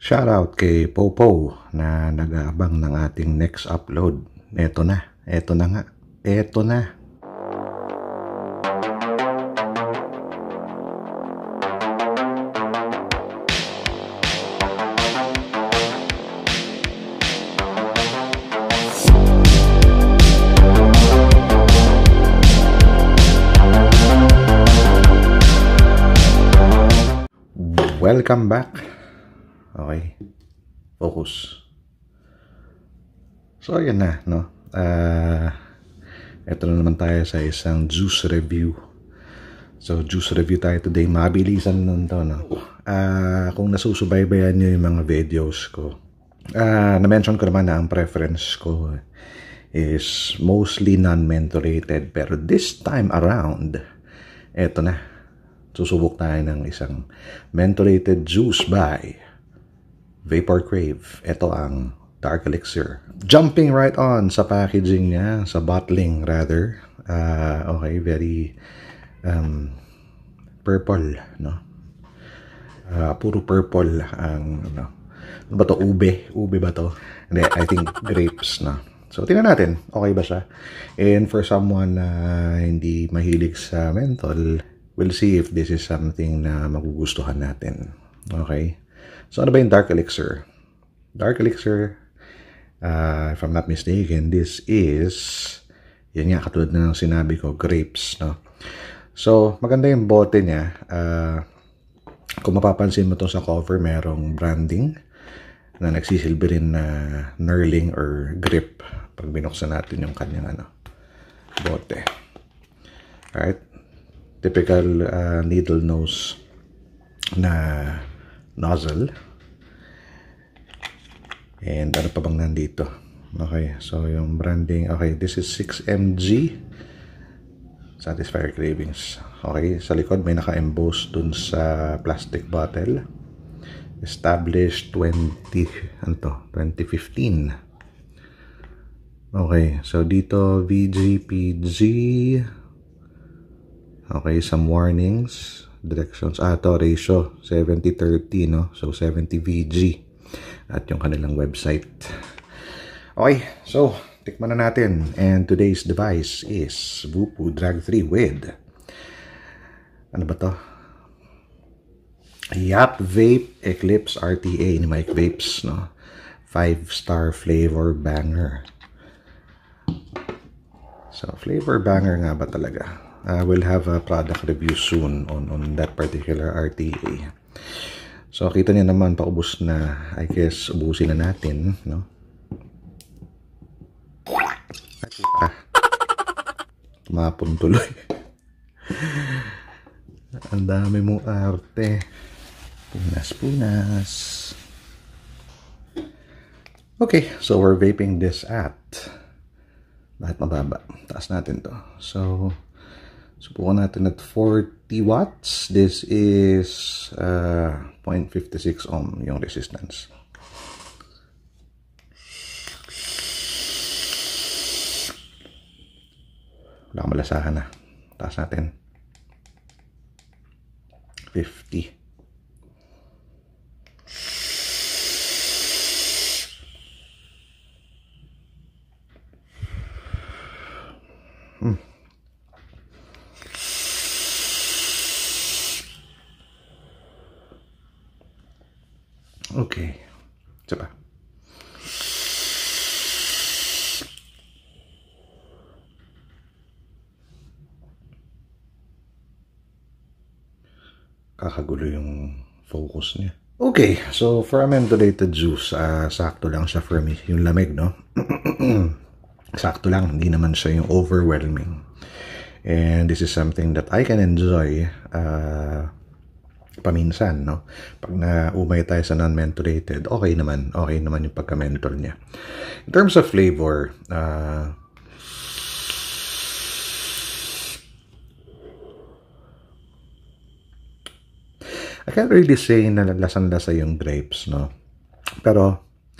Shoutout kay Popo na nag-aabang ng ating next upload. Eto na nga. Eto na. Welcome back. Okay. Focus. So, ayan na, no? Ito na naman tayo sa isang juice review. So, juice review tayo today. Mabilisan nun to, no? Kung nasusubaybayan nyo yung mga videos ko, na-mention ko naman na ang preference ko is mostly non-mentholated. Pero this time around, eto na. Susubok tayo ng isang mentholated juice by Vaporcrave. Ito ang Dark Elixir. Jumping right on sa packaging niya, sa bottling rather. Okay, very purple, no? Puro purple ang, ano ba to? Ube? Ube ba to? Hindi, I think grapes, no? So, tingnan natin. Okay ba siya? And for someone na hindi mahilig sa menthol, we'll see if this is something na magugustuhan natin. Okay? So, ano ba yung Dark Elixir? Dark Elixir, if I'm not mistaken, this is, yan nga, katulad na ng sinabi ko, grapes, no? So, maganda yung bote niya. Kung mapapansin mo to sa cover, merong branding na nagsisilbi rin na knurling or grip pag binuksan natin yung kanyang bote. Alright? Typical needle nose na nozzle. And ano pa bang nandito? Okay, so yung branding, okay, this is 6mg Satisfy Cravings. Okay, sa likod may naka-emboss dun sa plastic bottle. Established 2015. Okay, so dito VGPG. Okay, some warnings, directions. Ito, ratio, 70-30, no? So, 70 VG. At yung kanilang website. Okay, so, tikman na natin. And today's device is Vupu Drag 3 with, ano ba to? Yap Vape Eclipse RTA ni Mike Vapes, no? 5-star flavor banger. So, flavor banger nga ba talaga? We'll have a product review soon on that particular RTA. So, kita niyo naman, paubos na. I guess, ubusin na natin, no? Tumapon tuloy. Ang dami mong arte. Punas. Okay, so we're vaping this at, bakit mababa? Taas natin to. So, subukan natin at 40 watts. This is 0.56 ohm yung resistance. Wala kang malasahan na. Taas natin. 50. Okay. Isa pa. Kakagulo yung focus niya. Okay, so for a mentholated juice, sakto lang siya for me. Yung lamig, no? Sakto lang, hindi naman siya yung overwhelming. And this is something that I can enjoy paminsan, no? Pag naumay tayo sa non-mentholated, okay naman yung pagka-menthol niya. In terms of flavor, I can't really say na lasang-lasa yung grapes, no? Pero,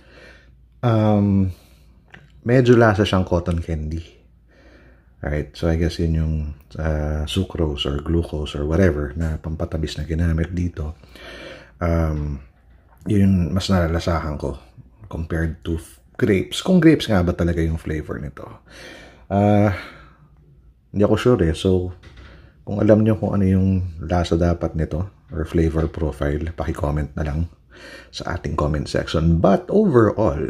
medyo lasa siyang cotton candy. Alright, so I guess yun yung sucrose or glucose or whatever na pampatabis na ginamit dito. Yun mas nalalasahan ko compared to grapes. Kung grapes nga ba talaga yung flavor nito. Hindi ako sure eh. So, kung alam nyo kung ano yung lasa dapat nito or flavor profile, paki-comment na lang sa ating comment section. But overall,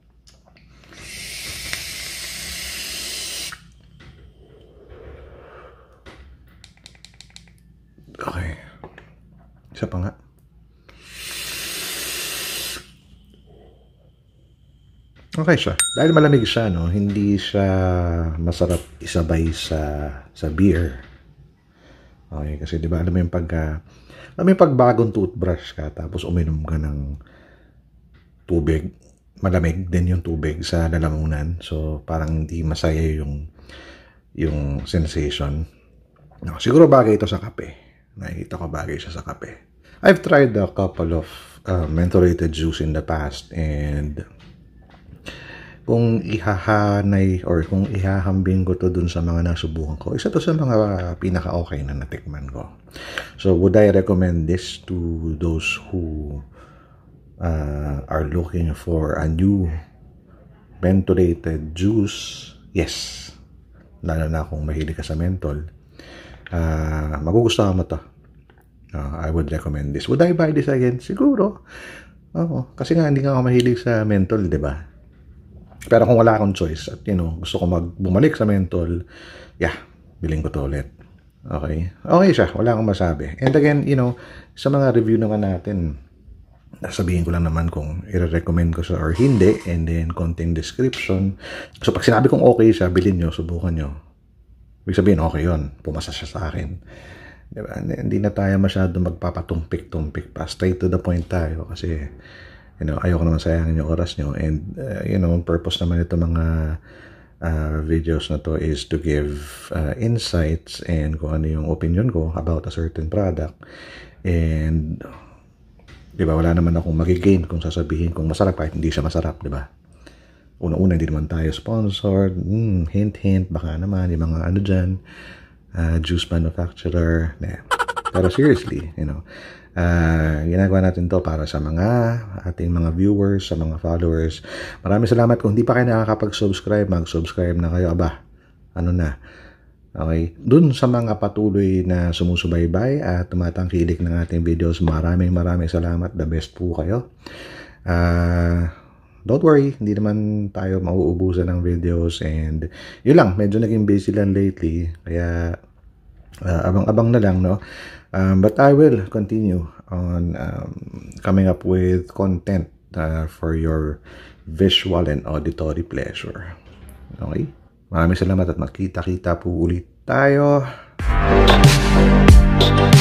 okay. Isa pa nga. Okay siya. Dahil malamig siya, no? Hindi siya masarap isabay sa beer. Okay, kasi 'di ba alam mo yung pag bagong toothbrush ka tapos uminom ka ng tubig, malamig din yung tubig sa lalamunan. So parang hindi masaya yung sensation. No, siguro bagay ito sa kape. Nakikita ko bagay siya sa kape. I've tried a couple of mentholated juice in the past, and kung ihahanay or kung ihahambing ko to dun sa mga nasubukan ko, isa to sa mga pinaka-okay na natikman ko. So, would I recommend this to those who are looking for a new mentholated juice? Yes. Lalo na kung mahilig ka sa menthol. Magugustuhan mo to. I would recommend this. Would I buy this again? Siguro. Oo. Kasi nga, hindi nga ako mahilig sa menthol, di ba? Pero kung wala akong choice at gusto ko bumalik sa menthol, yeah, biling ko to ulit. Okay? Okay siya, wala akong masabi. And again, sa mga review naman natin, sabihin ko lang naman kung i-recommend ko siya or hindi, and then konting description. So pag sinabi kong okay siya, bilhin nyo, subukan nyo. Ibig sabihin, okay yun. Pumasa siya sa akin. Diba? Hindi na tayo masyado magpapatumpik-tumpik pa. Straight to the point tayo kasi ayoko naman sayangin yung oras nyo. And, purpose naman ito mga videos na to is to give insights and kung ano yung opinion ko about a certain product. And, diba, wala naman akong magigain kung sasabihin kung masarap kahit hindi siya masarap, diba? Una-una, hindi naman tayo sponsored. Hint, baka naman, yung mga dyan, juice manufacturer. Pero seriously, ginagawa natin to para sa ating mga viewers, sa mga followers. Maraming salamat. Kung hindi pa kayo nakakapag-subscribe, mag-subscribe na kayo. Okay? Dun sa mga patuloy na sumusubaybay at tumatangkilik ng ating videos, maraming salamat. The best po kayo. Don't worry, hindi naman tayo mauubusan ng videos, and yun lang, medyo naging busy lang lately. Kaya abang-abang na lang, no? But I will continue on coming up with content for your visual and auditory pleasure. Okay? Maraming salamat at magkita-kita po ulit tayo.